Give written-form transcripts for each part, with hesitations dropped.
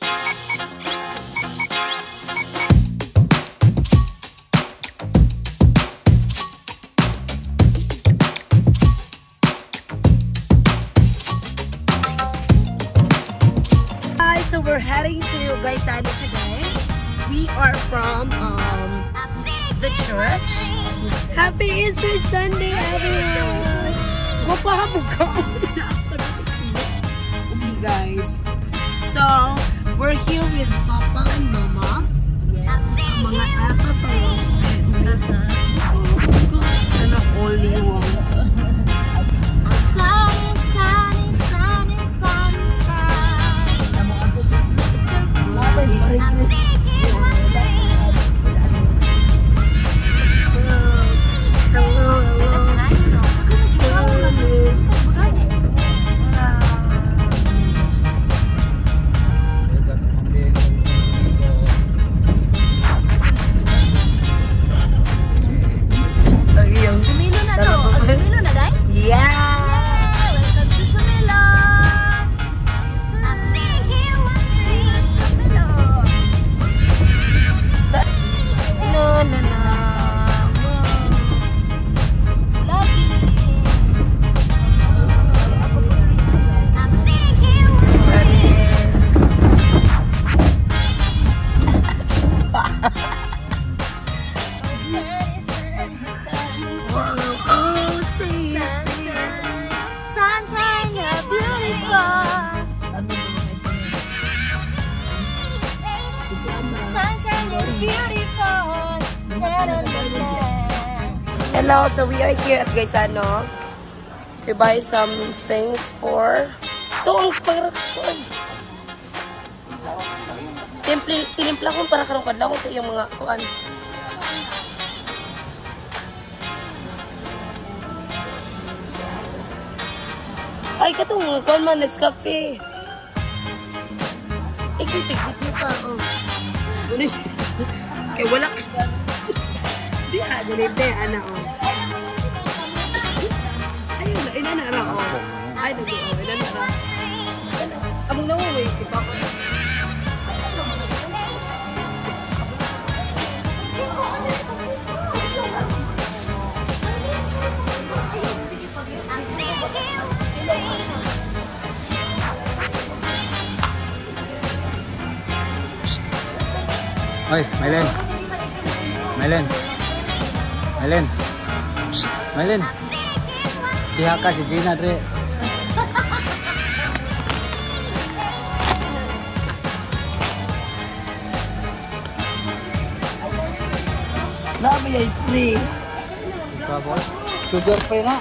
So we're heading to Gaisano today. We are from the church. Happy Easter Sunday, everyone! Okay, guys. So we're here with Papa and Mama. Yes. Mga Efa from sana only one. Hello, so we are here at Gaisano to buy some things for toong pagkakuan. Tinimpla ko para karong kadlaw sa iyong mga kuan. Ay, katong kuan man Nescafe. Ikitig-bitig pa. Oh. Kaya wala ka. Di ha, ganito ana o. Ayun, inanara o. Ay, inanara. Among nawaway, iba ko. Oi, Mylen. Mylen. Mylen. Psst, Mylen. Diha ka si Gina, Dre. Nabi ay free. Sabot. Sugar pa na.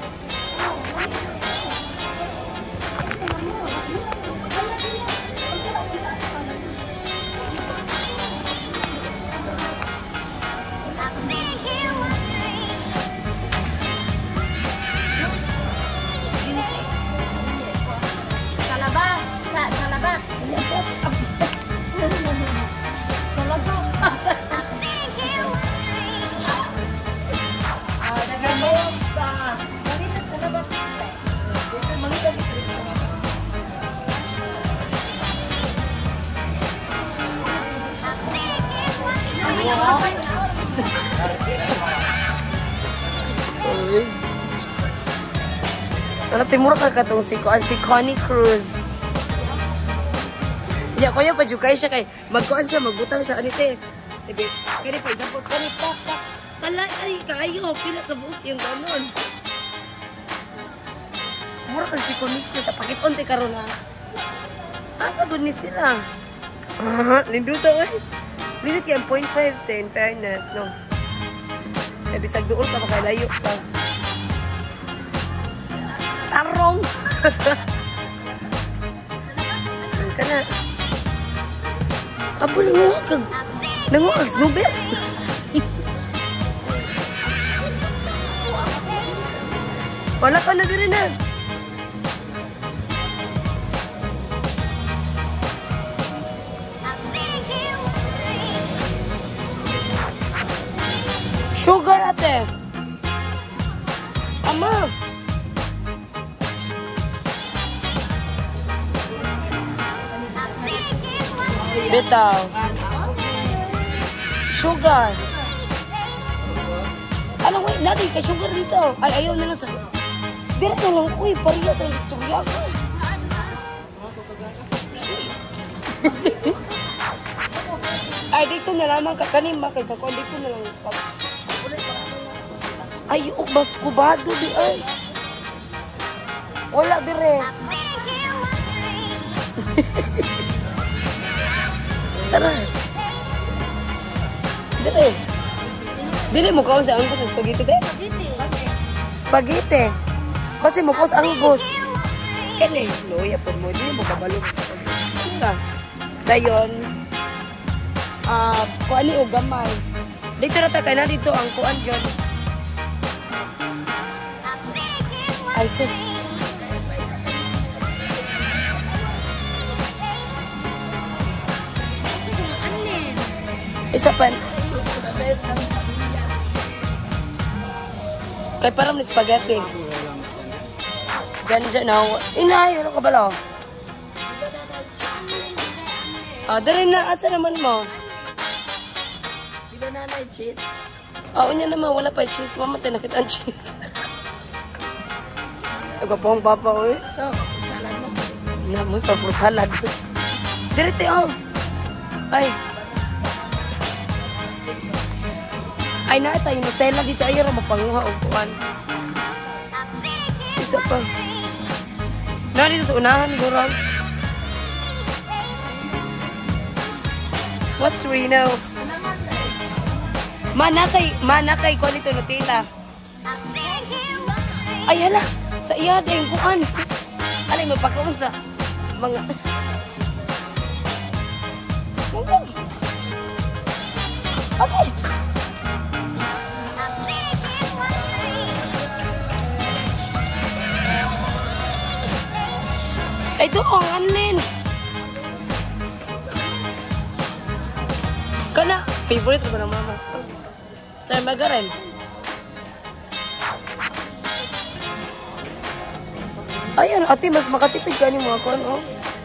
Ano timur ka katong si Connie Cruz. Ya ko ya pa jukay siya kay magkuan siya magbutang siya anite. Sabi, kani for example kani pak pala ay kayo pila ka buok yung ganon. Mura ka si Connie Cruz pakit-on ti karon ha. Asa gud ni sila? Linduta oy. Linit kay 0.5 in fairness no. Sabi bisag duol ka makalayo pa. Tarong! Ang ka na. Apo, nanguhag, snubit. Wala ka na rin na. Sugar ate. Ama. Bitaw. Sugar. Alam, wait, nari ka sugar dito. Ay, ayaw na lang sa... Dira na lang, uy, parehas ang istorya ko. Ay, dito na lamang kakanima kaysa ko. Dito na lang. Ay, bas kubado di ay. Wala dire. Tara. Dire. Dire mo kaon sa anggos sa spaghetti de? Spaghetti. Basi mo kaon sa anggos. Kani, loya po mo. Dire mo kabalo sa spaghetti. Dayon. Kuan ni o gamay. Dito na tayo na dito ang kuan dyan. Ay, sus. Isa pa. Kay parang ni spaghetti. Diyan na. Inay, ano ka bala? Dari na. Asa naman mo? Di ba nanay cheese? Unya naman. Wala pa cheese. Mamatay na kita ang cheese. Ako pong papa ko eh. So, salad mo. Na mo, pagpuro salad. Direte, oh. Ay. Ay, naata yung Nutella dito. Ayaw na mapanguha o kuwan. Isa pa. Na dito sa unahan, gurang. What's Reno? Manakay ko nito Nutella. Ay, hala. Sa iya din kuan. Alay mapakaon sa mga Okay. Ay doon anlin. Kana favorite ba ng mama? Star Margarine. Ayan, ate, mas makatipid ka ni mga kon, oh.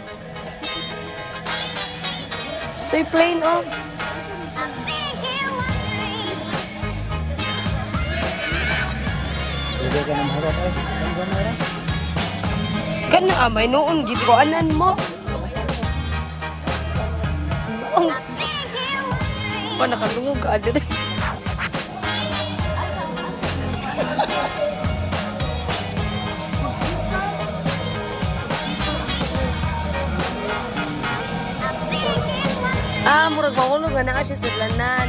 Ito'y plain, oh. Hindi ka nang harap, eh. Kana, may noon, gito anan mo. Nakalungog ka, ade. Murag makulog nga na siya sa lanan.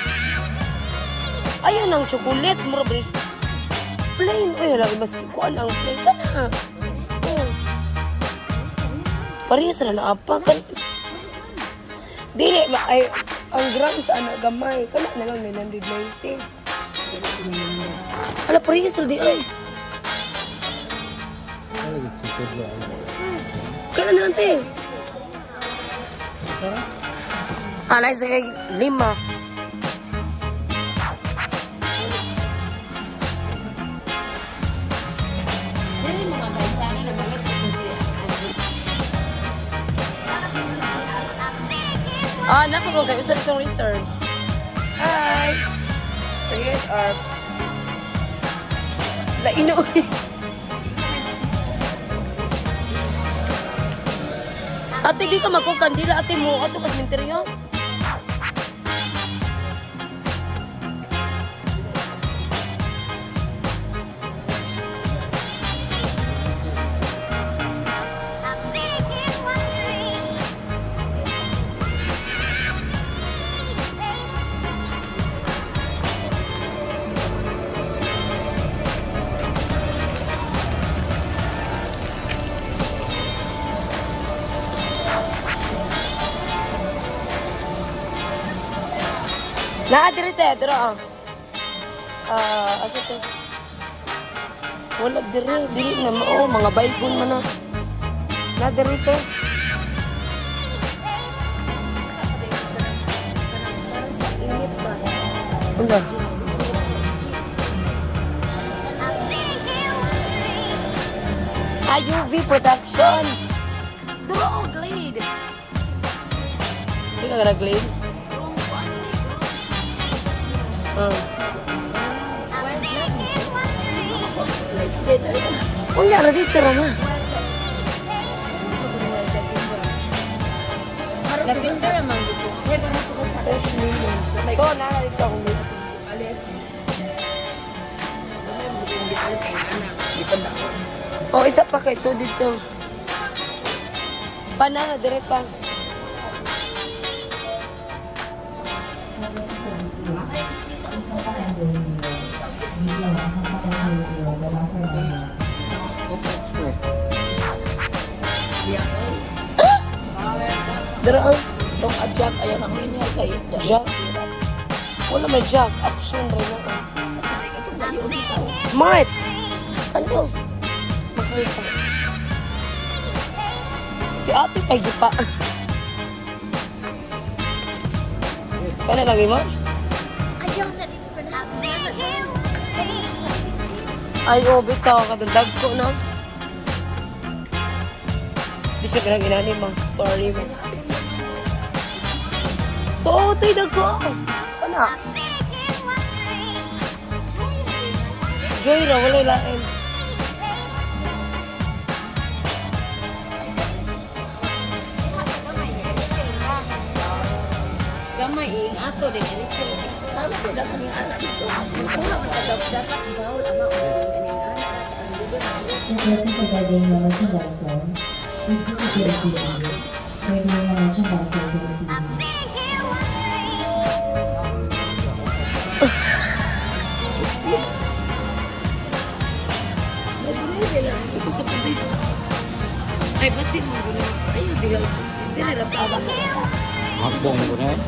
Ayun ang chocolate, murag plain. Uy, lagi mas kuan ang plain ka na. Oh. Parehas na apa kan. Dili, ay, ang gram sa anak gamay. Kana na lang 990. Ala, parehas na di ay. Kana na lang te. Alay sa kay 5. Nako ko kayo sa itong reserve. Hi! So here's our laino. Ate, di ka magkukandila. Ate mo, ato kas minteryo. Dirite, dito asa to? Wala dire, dili na mao, mga baygon man na. Na dirito. Unsa? UV protection. Duro, Glade. Hindi ka nag-clean? Kung yara dito rama. Lapinsa naman dito. Ito, nana dito akong dito. O, isa pa kayo ito dito. Banana, dire pa. Dire ang Itong adjak, ayaw na kami niya kay jack. Wala may jack. Action rin ako. Smart! Kanyo. Makita. Si ate pagi pa. Kaya lagi mo? Ayaw na dito pa na. Ay, bitaw. Kadagdag ko na. Di siya ginag-inani, ma. Sorry, ma. Oo, tayo dagko. Ano? Joy ra, wala ilain. Gamay ing ato din ani ko. Tama ko dapat ni anak dito. Wala man dapat bawal ama o kaning anak. La clase de la merchandising es posible. Soy de la merchandising de la Ito sa pabit. Ay, batin mo gula. Ayaw, di nila pa. Hakbong ko na.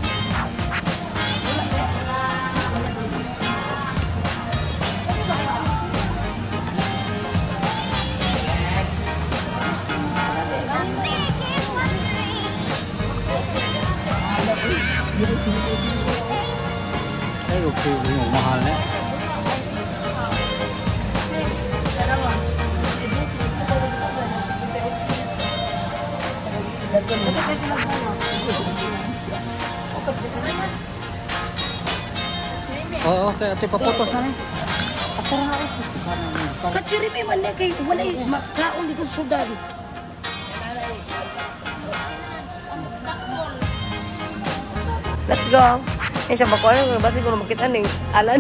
Ay, gusto yung mahal na. Oo, okay. Ate, paputos na rin. Ako na ako sustukan na. Katsiri may man kay walay makaon dito sa syudad. Let's go. Eh, siya ba ko? Basi ko na makita ng alan.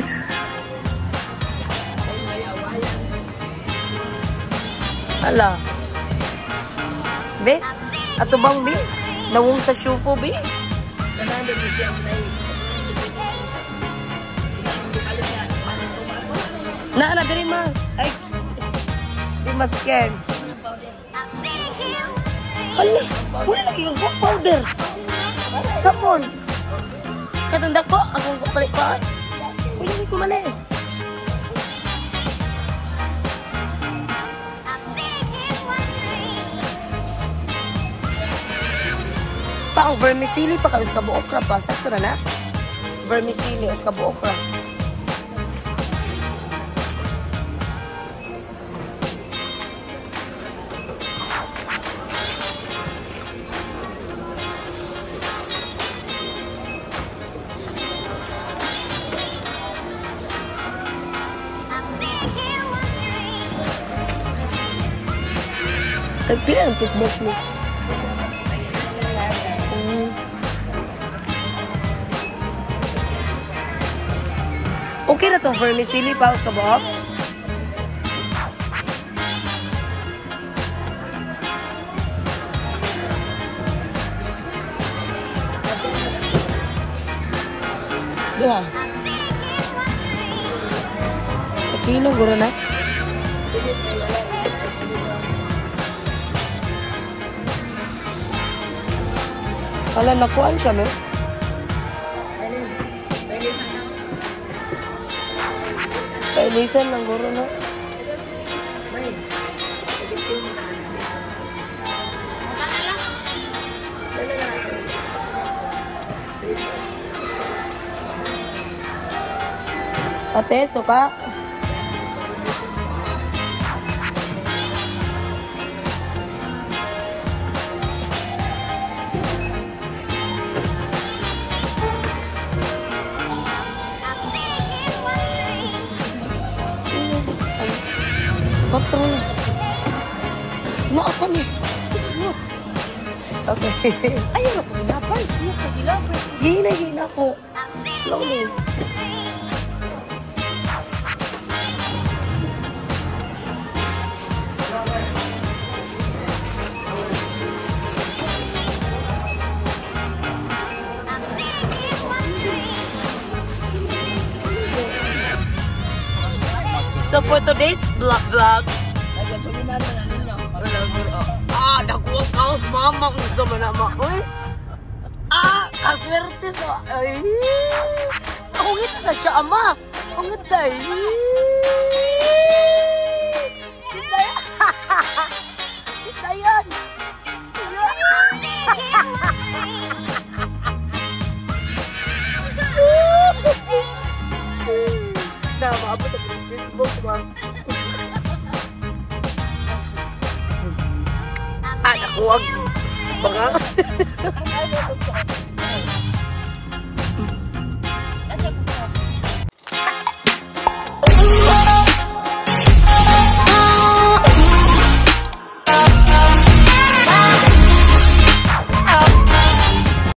Ala. Be? Ato bang, be? Nawong sa syufo, be? Nananda di siya nay. Na, diri ma. Ay, di mas scared. Hala, wala lagi kang powder. Sapon. Katanda ko, akong balik pa. Wala lagi ko mali. Pa, ang vermicelli pa kayo sa kabuokra pa. Sakto na na? Vermicelli sa kabuokra. Tagpila ang tikbok mo. Okay na itong vermicelli. Pause ka ba? Duha. Kilo, guro na. Wala, nakuhaan siya, miss. Pailisan lang, guro na. Ate, suka. Patron. Naapa ni. Sige. Okay. Ayaw na po nilapay siya. Pagilapay. Gina ko. Lolo. So for today's vlog, Nagasulinan na ninyo. nakuha kaos mama kung sa manama. Uy, kaswerte sa, ay, akong ito sa siya ama. Akong ito ay, Kistayan. Na, maabot ako sa Facebook, ma. Nakuha. Baka.